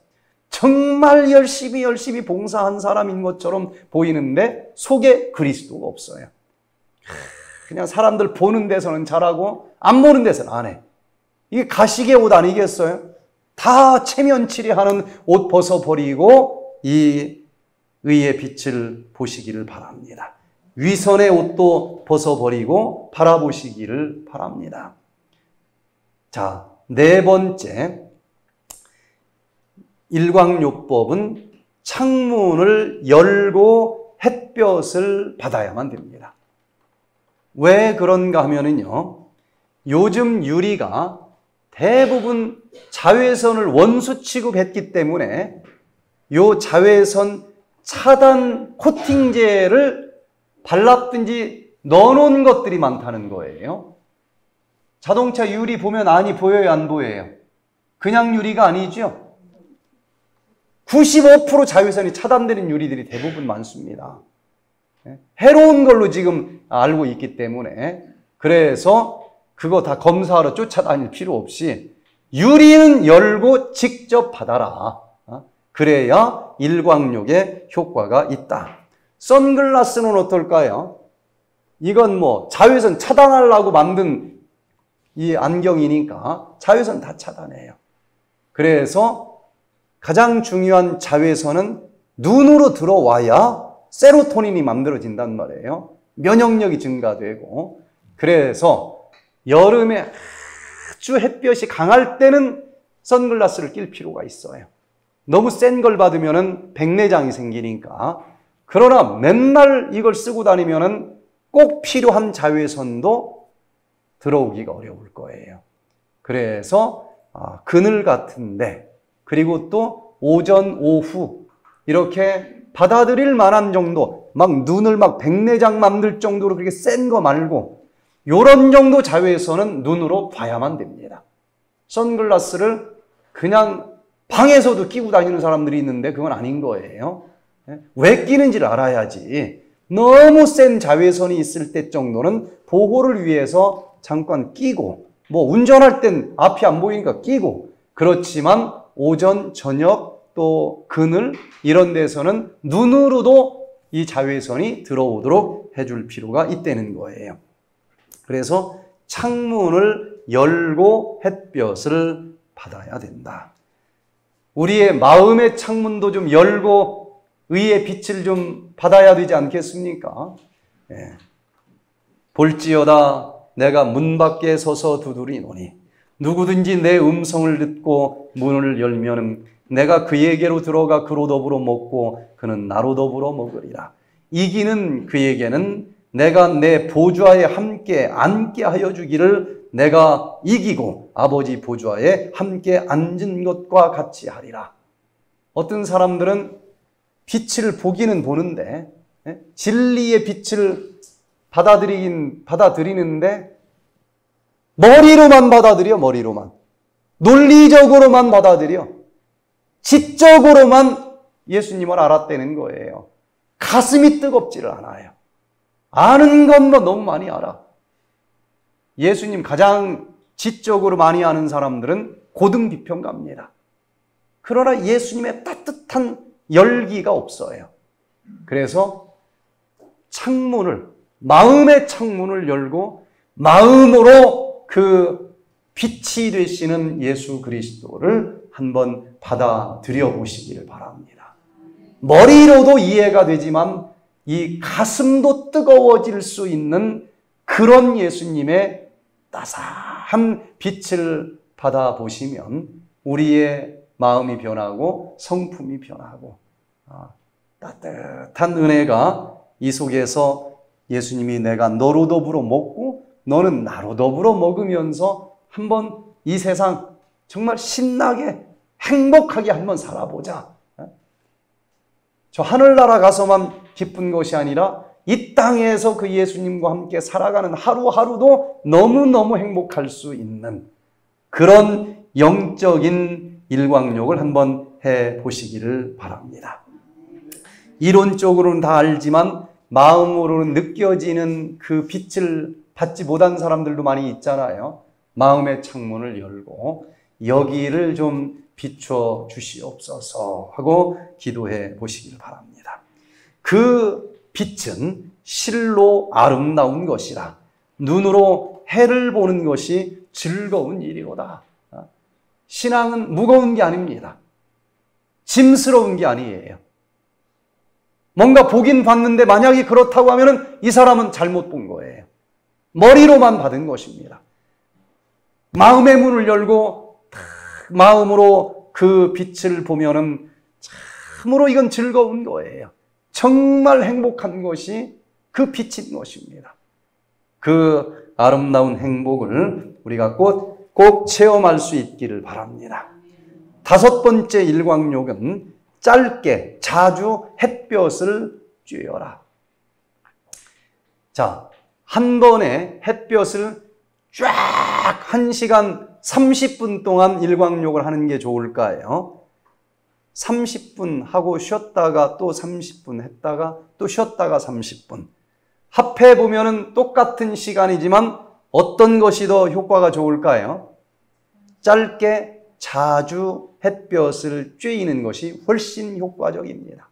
정말 열심히 열심히 봉사한 사람인 것처럼 보이는데 속에 그리스도가 없어요. 그냥 사람들 보는 데서는 잘하고 안 보는 데서는 안 해. 이게 가시게 옷 아니겠어요? 다 체면치레하는 옷 벗어버리고 이 의의 빛을 보시기를 바랍니다. 위선의 옷도 벗어버리고 바라보시기를 바랍니다. 자, 네 번째, 일광요법은 창문을 열고 햇볕을 받아야만 됩니다. 왜 그런가 하면은요, 요즘 유리가 대부분 자외선을 원수 취급했기 때문에 요 자외선 차단 코팅제를 발랐든지 넣어놓은 것들이 많다는 거예요. 자동차 유리 보면 안이 보여요, 안 보여요? 그냥 유리가 아니죠. 구십오 퍼센트 자외선이 차단되는 유리들이 대부분 많습니다. 해로운 걸로 지금 알고 있기 때문에 그래서 그거 다 검사하러 쫓아다닐 필요 없이 유리는 열고 직접 받아라. 그래야 일광욕에 효과가 있다. 선글라스는 어떨까요? 이건 뭐 자외선 차단하려고 만든 이 안경이니까 자외선 다 차단해요. 그래서 가장 중요한 자외선은 눈으로 들어와야 세로토닌이 만들어진단 말이에요. 면역력이 증가되고. 그래서 여름에 아주 햇볕이 강할 때는 선글라스를 낄 필요가 있어요. 너무 센 걸 받으면 백내장이 생기니까. 그러나 맨날 이걸 쓰고 다니면 꼭 필요한 자외선도 들어오기가 어려울 거예요. 그래서 그늘 같은데, 그리고 또 오전, 오후 이렇게 받아들일 만한 정도, 막 눈을 막 백내장 만들 정도로 그렇게 센 거 말고 요런 정도 자외선은 눈으로 봐야만 됩니다. 선글라스를 그냥 방에서도 끼고 다니는 사람들이 있는데 그건 아닌 거예요. 왜 끼는지를 알아야지. 너무 센 자외선이 있을 때 정도는 보호를 위해서 잠깐 끼고, 뭐 운전할 땐 앞이 안 보이니까 끼고, 그렇지만 오전, 저녁, 또 그늘 이런 데서는 눈으로도 이 자외선이 들어오도록 해줄 필요가 있다는 거예요. 그래서 창문을 열고 햇볕을 받아야 된다. 우리의 마음의 창문도 좀 열고 의의 빛을 좀 받아야 되지 않겠습니까? 예. 볼지어다 내가 문 밖에 서서 두드리노니 누구든지 내 음성을 듣고 문을 열면은 내가 그에게로 들어가 그로 더불어 먹고 그는 나로 더불어 먹으리라. 이기는 그에게는 내가 내 보좌에 함께 앉게 하여 주기를 내가 이기고 아버지 보좌에 함께 앉은 것과 같이 하리라. 어떤 사람들은 빛을 보기는 보는데 진리의 빛을 받아들이긴 받아들이는데 머리로만 받아들여. 머리로만 논리적으로만 받아들여. 지적으로만 예수님을 알았다는 거예요. 가슴이 뜨겁지를 않아요. 아는 것만 너무 많이 알아. 예수님 가장 지적으로 많이 아는 사람들은 고등비평가입니다. 그러나 예수님의 따뜻한 열기가 없어요. 그래서 창문을, 마음의 창문을 열고 마음으로 그 빛이 되시는 예수 그리스도를 한번 받아들여 보시기를 바랍니다. 머리로도 이해가 되지만 이 가슴도 뜨거워질 수 있는 그런 예수님의 따스한 빛을 받아보시면 우리의 마음이 변하고 성품이 변하고 따뜻한 은혜가 이 속에서 예수님이 내가 너로 더불어 먹고 너는 나로 더불어 먹으면서 한번 이 세상 정말 신나게 행복하게 한번 살아보자. 저 하늘나라 가서만 기쁜 것이 아니라 이 땅에서 그 예수님과 함께 살아가는 하루하루도 너무너무 행복할 수 있는 그런 영적인 일광욕을 한번 해보시기를 바랍니다. 이론적으로는 다 알지만 마음으로는 느껴지는 그 빛을 받지 못한 사람들도 많이 있잖아요. 마음의 창문을 열고 여기를 좀 비춰 주시옵소서 하고 기도해 보시길 바랍니다. 그 빛은 실로 아름다운 것이라 눈으로 해를 보는 것이 즐거운 일이로다. 신앙은 무거운 게 아닙니다. 짐스러운 게 아니에요. 뭔가 보긴 봤는데 만약에 그렇다고 하면은 이 사람은 잘못 본 거예요. 머리로만 받은 것입니다. 마음의 문을 열고 마음으로 그 빛을 보면은 참으로 이건 즐거운 거예요. 정말 행복한 것이 그 빛인 것입니다. 그 아름다운 행복을 우리가 꼭, 꼭 체험할 수 있기를 바랍니다. 다섯 번째 일광욕은 짧게 자주 햇볕을 쬐어라. 자, 한 번에 햇볕을 쫙 한 시간 삼십 분 동안 일광욕을 하는 게 좋을까요? 삼십 분 하고 쉬었다가 또 삼십 분 했다가 또 쉬었다가 삼십 분. 합해 보면은 똑같은 시간이지만 어떤 것이 더 효과가 좋을까요? 짧게 자주 햇볕을 쬐이는 것이 훨씬 효과적입니다.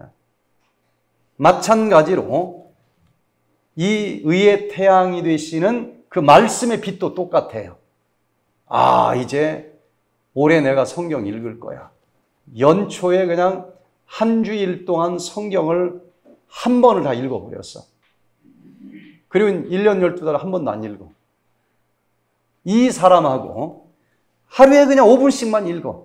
마찬가지로 이 의의 태양이 되시는 그 말씀의 빛도 똑같아요. 아, 이제 올해 내가 성경 읽을 거야. 연초에 그냥 한 주일 동안 성경을 한 번을 다 읽어버렸어. 그리고 일 년 열두 달 한 번도 안 읽어. 이 사람하고 하루에 그냥 오 분씩만 읽어.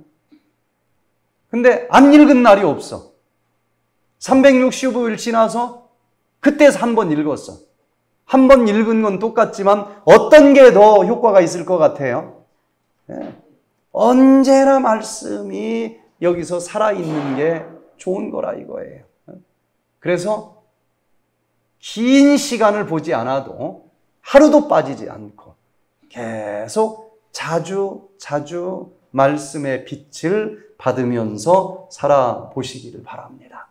근데 안 읽은 날이 없어. 삼백육십오 일 지나서 그때서 한 번 읽었어. 한 번 읽은 건 똑같지만 어떤 게 더 효과가 있을 것 같아요? 네. 언제나 말씀이 여기서 살아있는 게 좋은 거라 이거예요. 그래서 긴 시간을 보지 않아도 하루도 빠지지 않고 계속 자주 자주 말씀의 빛을 받으면서 살아보시기를 바랍니다.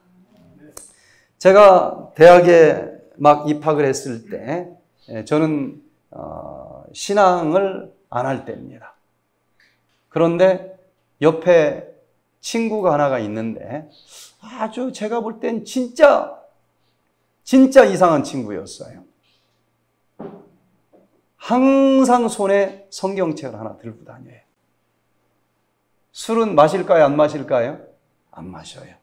제가 대학에 막 입학을 했을 때 저는 신앙을 안 할 때입니다. 그런데 옆에 친구가 하나가 있는데 아주 제가 볼 땐 진짜 진짜 이상한 친구였어요. 항상 손에 성경책을 하나 들고 다녀요. 술은 마실까요? 안 마실까요? 안 마셔요.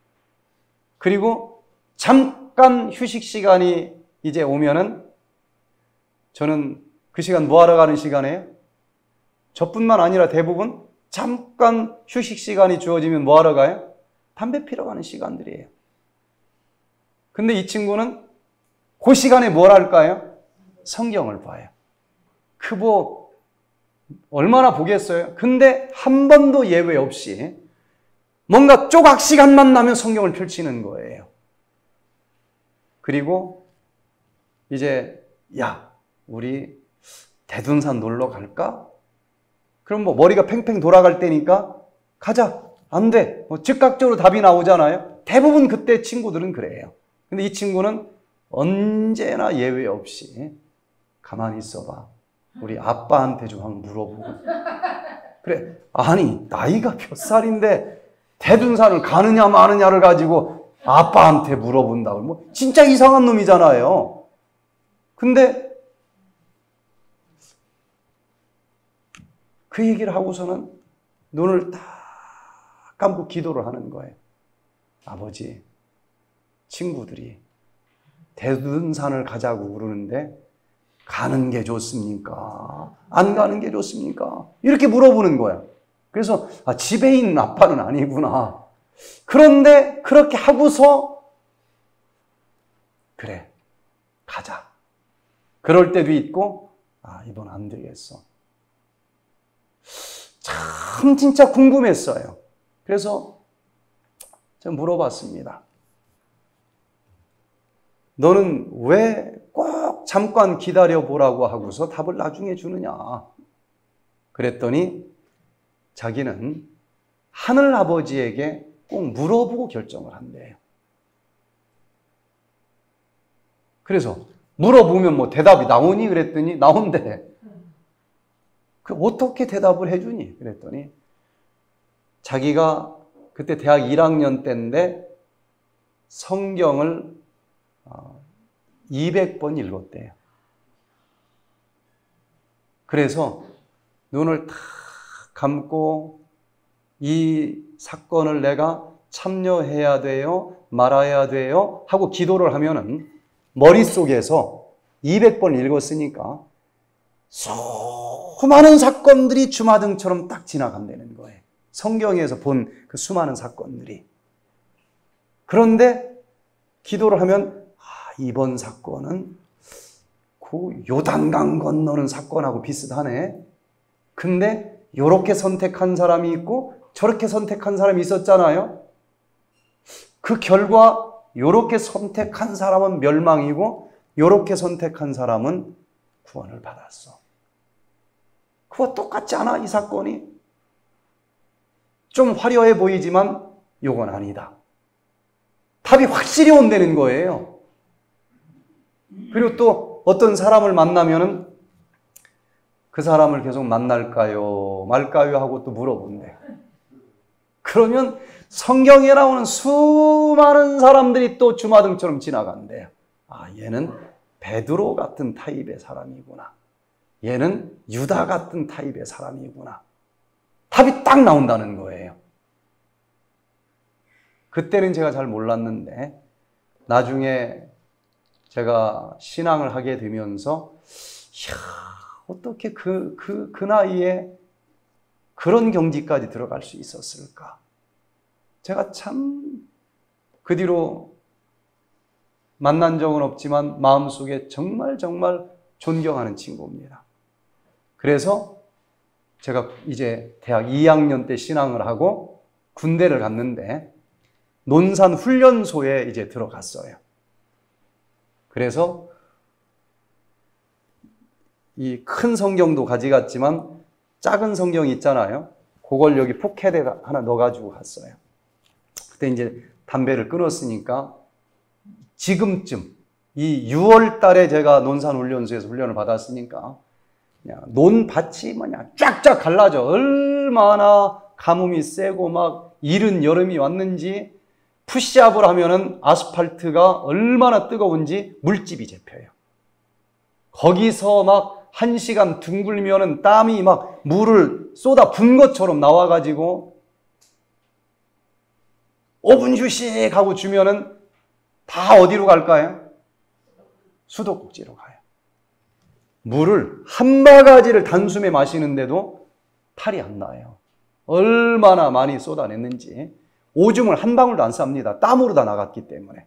그리고 잠깐 휴식 시간이 이제 오면은 저는 그 시간 뭐 하러 가는 시간이에요? 저뿐만 아니라 대부분 잠깐 휴식 시간이 주어지면 뭐 하러 가요? 담배 피러 가는 시간들이에요. 근데 이 친구는 그 시간에 뭘 할까요? 성경을 봐요. 그 뭐 얼마나 보겠어요? 근데 한 번도 예외 없이 뭔가 조각 시간만 나면 성경을 펼치는 거예요. 그리고 이제 야, 우리 대둔산 놀러 갈까? 그럼 뭐 머리가 팽팽 돌아갈 때니까 가자. 안 돼. 뭐 즉각적으로 답이 나오잖아요. 대부분 그때 친구들은 그래요. 근데 이 친구는 언제나 예외 없이 가만히 있어봐. 우리 아빠한테 좀 한번 물어보고. 그래. 아니, 나이가 몇 살인데 대둔산을 가느냐 마느냐를 가지고 아빠한테 물어본다고. 뭐 진짜 이상한 놈이잖아요. 근데 그 얘기를 하고서는 눈을 딱 감고 기도를 하는 거예요. 아버지, 친구들이 대둔산을 가자고 그러는데 가는 게 좋습니까? 안 가는 게 좋습니까? 이렇게 물어보는 거야. 그래서 아, 집에 있는 아빠는 아니구나. 그런데 그렇게 하고서 그래, 가자. 그럴 때도 있고 아, 이번 안 되겠어. 참 진짜 궁금했어요. 그래서 제가 물어봤습니다. 너는 왜 꼭 잠깐 기다려보라고 하고서 답을 나중에 주느냐? 그랬더니 자기는 하늘 아버지에게 꼭 물어보고 결정을 한대요. 그래서 물어보면 뭐 대답이 나오니? 그랬더니 나온대. 그 어떻게 대답을 해주니? 그랬더니 자기가 그때 대학 일 학년 때인데 성경을 이백 번 읽었대요. 그래서 눈을 탁 감고 이 사건을 내가 참여해야 돼요? 말아야 돼요? 하고 기도를 하면은 머릿속에서 이백 번 읽었으니까 수많은 사건들이 주마등처럼 딱 지나간다는 거예요. 성경에서 본 그 수많은 사건들이. 그런데 기도를 하면 아, 이번 사건은 그 요단강 건너는 사건하고 비슷하네. 근데 요렇게 선택한 사람이 있고 저렇게 선택한 사람이 있었잖아요. 그 결과 요렇게 선택한 사람은 멸망이고 요렇게 선택한 사람은 구원을 받았어. 그거 똑같지 않아? 이 사건이? 좀 화려해 보이지만 요건 아니다. 답이 확실히 온다는 거예요. 그리고 또 어떤 사람을 만나면은 그 사람을 계속 만날까요? 말까요? 하고 또 물어본대. 그러면 성경에 나오는 수많은 사람들이 또 주마등처럼 지나간대요. 아, 얘는 베드로 같은 타입의 사람이구나. 얘는 유다 같은 타입의 사람이구나. 답이 딱 나온다는 거예요. 그때는 제가 잘 몰랐는데 나중에 제가 신앙을 하게 되면서 이야, 어떻게 그, 그, 그 나이에 그런 경지까지 들어갈 수 있었을까? 제가 참 그 뒤로 만난 적은 없지만 마음속에 정말 정말 존경하는 친구입니다. 그래서 제가 이제 대학 이 학년 때 신앙을 하고 군대를 갔는데 논산 훈련소에 이제 들어갔어요. 그래서 이 큰 성경도 가져갔지만 작은 성경이 있잖아요. 그걸 여기 포켓에 하나 넣어가지고 갔어요. 그때 이제 담배를 끊었으니까 지금쯤 이 유월 달에 제가 논산 훈련소에서 훈련을 받았으니까 그냥 논밭이 뭐냐 쫙쫙 갈라져. 얼마나 가뭄이 세고 막 이른 여름이 왔는지 푸시업을 하면은 아스팔트가 얼마나 뜨거운지 물집이 잡혀요. 거기서 막 한 시간 둥글면은 땀이 막 물을 쏟아 분 것처럼 나와가지고 오 분 휴식 하고 주면은 다 어디로 갈까요? 수도꼭지로 가요. 물을 한 바가지를 단숨에 마시는데도 탈이 안 나요. 얼마나 많이 쏟아냈는지. 오줌을 한 방울도 안 쌉니다. 땀으로 다 나갔기 때문에.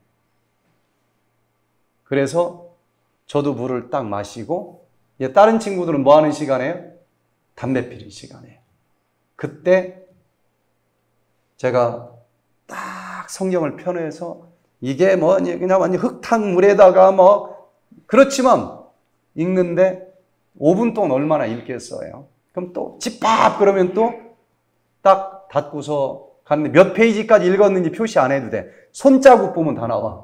그래서 저도 물을 딱 마시고 다른 친구들은 뭐 하는 시간이에요? 담배 피는 시간이에요. 그때 제가 딱 성경을 펴내서 이게 뭐 그냥 완전 흙탕물에다가 뭐 그렇지만 읽는데 오 분 동안 얼마나 읽겠어요. 그럼 또 집합 그러면 또 딱 닫고서 갔는데 몇 페이지까지 읽었는지 표시 안 해도 돼. 손자국 보면 다 나와.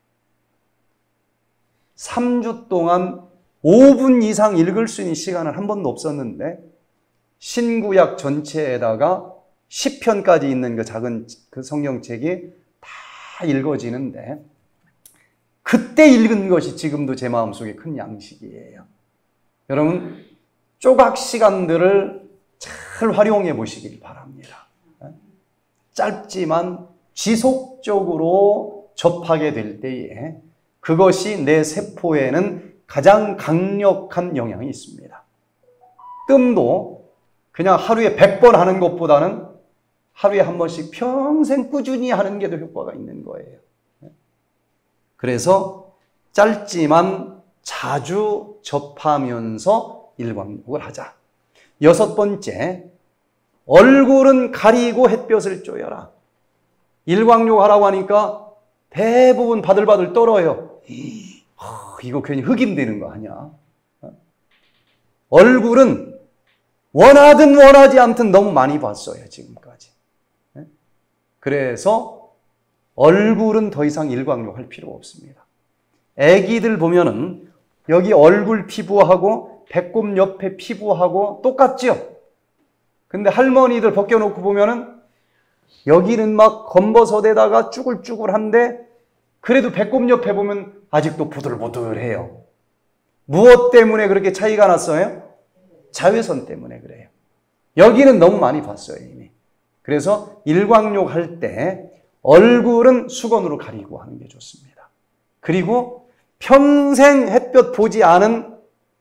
삼 주 동안 오 분 이상 읽을 수 있는 시간은 한 번도 없었는데 신구약 전체에다가 십 편까지 있는 그 작은 그 성경책이 다 읽어지는데 그때 읽은 것이 지금도 제 마음속에 큰 양식이에요. 여러분 조각 시간들을 잘 활용해 보시길 바랍니다. 짧지만 지속적으로 접하게 될 때에 그것이 내 세포에는 가장 강력한 영향이 있습니다. 뜸도 그냥 하루에 백 번 하는 것보다는 하루에 한 번씩 평생 꾸준히 하는 게 더 효과가 있는 거예요. 그래서 짧지만 자주 접하면서 일광욕을 하자. 여섯 번째, 얼굴은 가리고 햇볕을 쬐어라. 일광욕 하라고 하니까 대부분 바들바들 떨어요. 어, 이거 괜히 흑임되는 거 아니야? 얼굴은 원하든 원하지 않든 너무 많이 봤어요, 지금까지. 그래서 얼굴은 더 이상 일광욕 할 필요가 없습니다. 애기들 보면은 여기 얼굴 피부하고 배꼽 옆에 피부하고 똑같죠? 근데 할머니들 벗겨놓고 보면은 여기는 막 검버섯에다가 쭈글쭈글한데 그래도 배꼽 옆에 보면 아직도 부들부들해요. 무엇 때문에 그렇게 차이가 났어요? 자외선 때문에 그래요. 여기는 너무 많이 봤어요, 이미. 그래서 일광욕 할 때 얼굴은 수건으로 가리고 하는 게 좋습니다. 그리고 평생 햇볕 보지 않은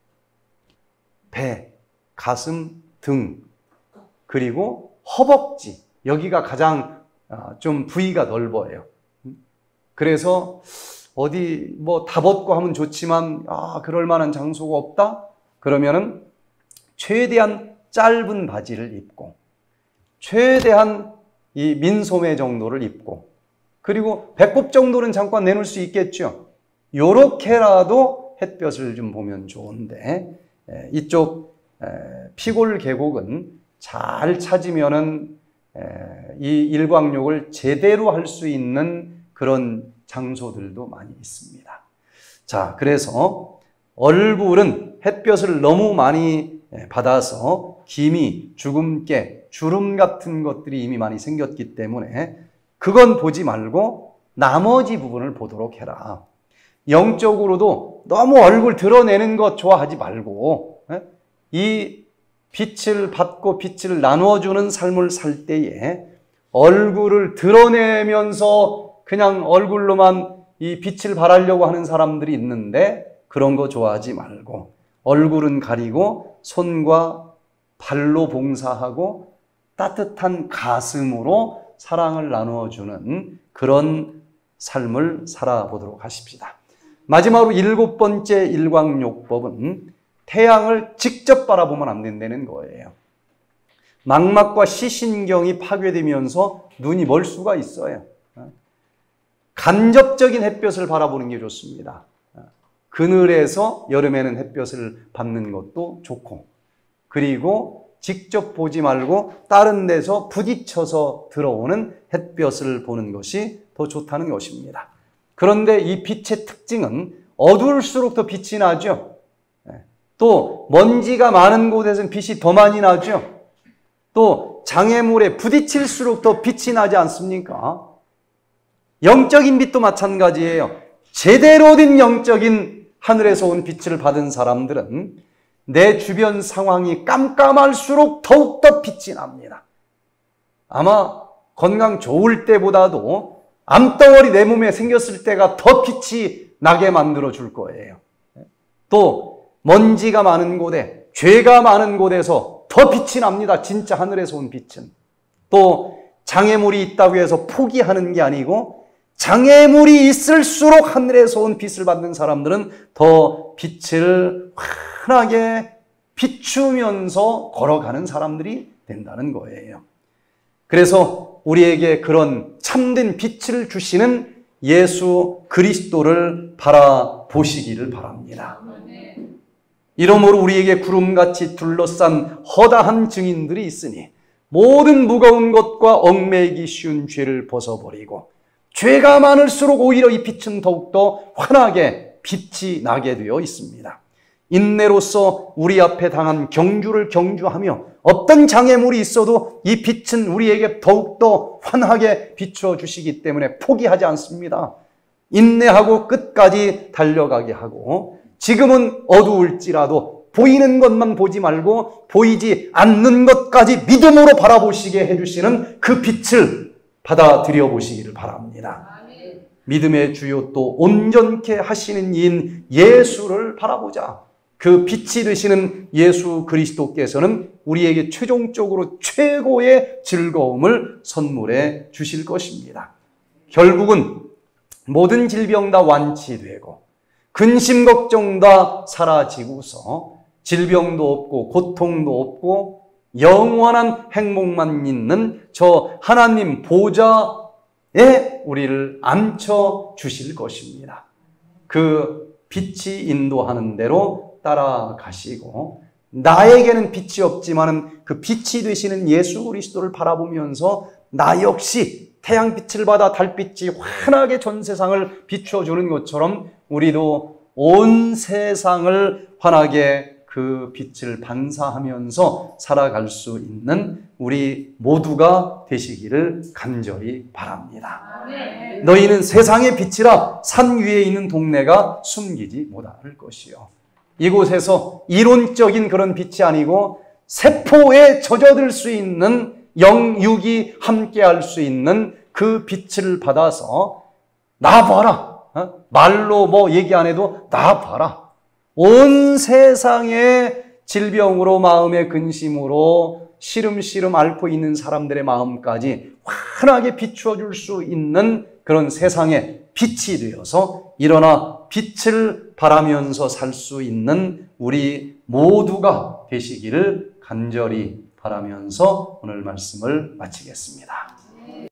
배, 가슴, 등, 그리고 허벅지, 여기가 가장 좀 부위가 넓어요. 그래서 어디 뭐 다 벗고 하면 좋지만 아 그럴 만한 장소가 없다? 그러면은 최대한 짧은 바지를 입고 최대한 이 민소매 정도를 입고 그리고 배꼽 정도는 잠깐 내놓을 수 있겠죠. 요렇게라도 햇볕을 좀 보면 좋은데 이쪽 피골 계곡은 잘 찾으면은 이 일광욕을 제대로 할 수 있는 그런 장소들도 많이 있습니다. 자, 그래서 얼굴은 햇볕을 너무 많이 받아서 기미, 주근깨, 주름 같은 것들이 이미 많이 생겼기 때문에 그건 보지 말고 나머지 부분을 보도록 해라. 영적으로도 너무 얼굴 드러내는 것 좋아하지 말고 이 빛을 받고 빛을 나누어주는 삶을 살 때에 얼굴을 드러내면서 그냥 얼굴로만 이 빛을 발하려고 하는 사람들이 있는데 그런 거 좋아하지 말고 얼굴은 가리고 손과 발로 봉사하고 따뜻한 가슴으로 사랑을 나누어주는 그런 삶을 살아보도록 하십시다. 마지막으로 일곱 번째 일광욕법은 태양을 직접 바라보면 안 된다는 거예요. 망막과 시신경이 파괴되면서 눈이 멀 수가 있어요. 간접적인 햇볕을 바라보는 게 좋습니다. 그늘에서 여름에는 햇볕을 받는 것도 좋고 그리고 직접 보지 말고 다른 데서 부딪혀서 들어오는 햇볕을 보는 것이 더 좋다는 것입니다. 그런데 이 빛의 특징은 어두울수록 더 빛이 나죠. 또 먼지가 많은 곳에서는 빛이 더 많이 나죠. 또 장애물에 부딪힐수록 더 빛이 나지 않습니까? 영적인 빛도 마찬가지예요. 제대로 된 영적인 하늘에서 온 빛을 받은 사람들은 내 주변 상황이 깜깜할수록 더욱더 빛이 납니다. 아마 건강 좋을 때보다도 암덩어리 내 몸에 생겼을 때가 더 빛이 나게 만들어 줄 거예요. 또 먼지가 많은 곳에 죄가 많은 곳에서 더 빛이 납니다. 진짜 하늘에서 온 빛은. 또 장애물이 있다고 해서 포기하는 게 아니고 장애물이 있을수록 하늘에서 온 빛을 받는 사람들은 더 빛을 환하게 비추면서 걸어가는 사람들이 된다는 거예요. 그래서 우리에게 그런 참된 빛을 주시는 예수 그리스도를 바라보시기를 바랍니다. 이러므로 우리에게 구름같이 둘러싼 허다한 증인들이 있으니 모든 무거운 것과 얽매이기 쉬운 죄를 벗어버리고 죄가 많을수록 오히려 이 빛은 더욱더 환하게 빛이 나게 되어 있습니다. 인내로서 우리 앞에 당한 경주를 경주하며 어떤 장애물이 있어도 이 빛은 우리에게 더욱더 환하게 비추어 주시기 때문에 포기하지 않습니다. 인내하고 끝까지 달려가게 하고 지금은 어두울지라도 보이는 것만 보지 말고 보이지 않는 것까지 믿음으로 바라보시게 해주시는 그 빛을 받아들여 보시기를 바랍니다. 아멘. 믿음의 주요 또 온전케 하시는 이인 예수를 바라보자. 그 빛이 되시는 예수 그리스도께서는 우리에게 최종적으로 최고의 즐거움을 선물해 주실 것입니다. 결국은 모든 질병 다 완치되고 근심 걱정 다 사라지고서 질병도 없고 고통도 없고 영원한 행복만 있는 저 하나님 보좌에 우리를 앉혀 주실 것입니다. 그 빛이 인도하는 대로 따라가시고 나에게는 빛이 없지만 그 빛이 되시는 예수 그리스도를 바라보면서 나 역시 태양빛을 받아 달빛이 환하게 전 세상을 비춰주는 것처럼 우리도 온 세상을 환하게 그 빛을 반사하면서 살아갈 수 있는 우리 모두가 되시기를 간절히 바랍니다. 너희는 세상의 빛이라 산 위에 있는 동네가 숨기지 못할 것이요. 이곳에서 이론적인 그런 빛이 아니고 세포에 젖어들 수 있는 영육이 함께할 수 있는 그 빛을 받아서 나 봐라. 어? 말로 뭐 얘기 안 해도 나 봐라. 온 세상의 질병으로 마음의 근심으로 시름시름 앓고 있는 사람들의 마음까지 환하게 비추어 줄 수 있는 그런 세상의 빛이 되어서 일어나 빛을 바라면서 살 수 있는 우리 모두가 되시기를 간절히 바라면서 오늘 말씀을 마치겠습니다.